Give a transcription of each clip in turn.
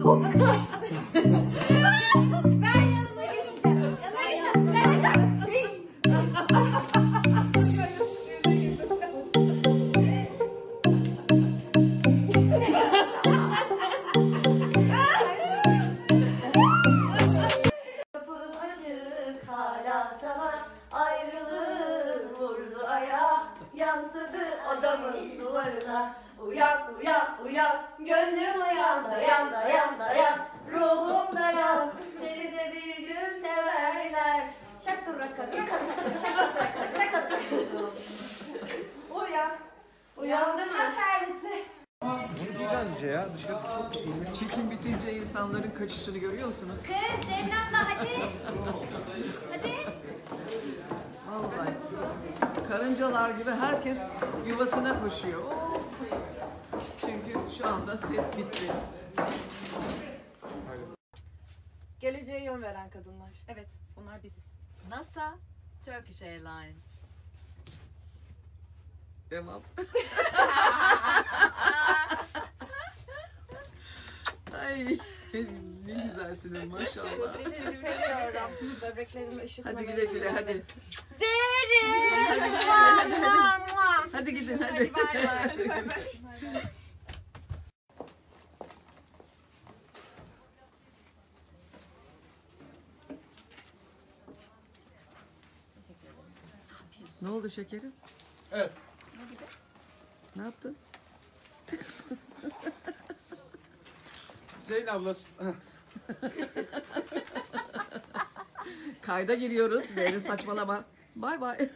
Ben yanına geçeceğim. Yanına geçeceğim. Kapım açık hala sana, ayrılığın vurdu aya, yansıdı odamın duvarına. Uyan uyan uyan, gönlüm uyan, dayan dayan dayan, ruhum dayan, seni de bir gün severler. Şakturaka raka şakturaka raka. Uyan. Uyandı mı? Servisi. Bence ya dışarısı çok kirli. Çekim bitince insanların kaçışını görüyor musunuz? Kız Zeynep da hadi. Hadi. Vallahi. Karıncalar gibi herkes yuvasına koşuyor. Oo. Çünkü şu anda set bitti. Geleceğe yön veren kadınlar. Evet, bunlar biziz. NASA, Turkish Airlines. Devam. Ay ne güzelsiniz maşallah. Böbreklerimi seviyorum. Böbreklerimi üşütmemek. Hadi güle güle hadi. Zerrin! Hadi gidin hadi. Hadi bay bay. Ne oldu şekerim? Evet. Ne yaptın? Zeynep abla. Kayda giriyoruz. Verin saçmalama. Bay bay.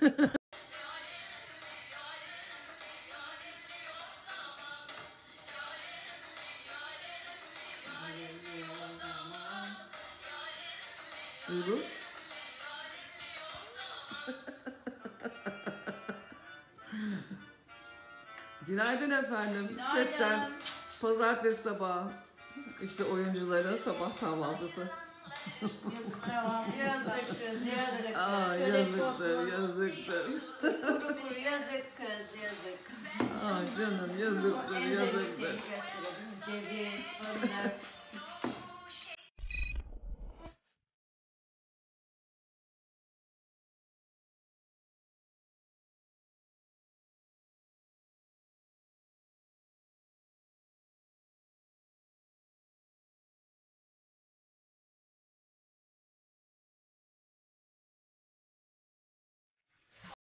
Duygu. Günaydın efendim. Setten pazartesi sabahı. İşte oyuncuların sabah kahvaltısı. Yazık kız, yazık. Aa, yazıktır, yazıktır. Kuru kuru yazık kız, yazık. Aa canım yazıktır, En sevdiğim yazıktır. şeyi gösterelim. Ceviz, fındık,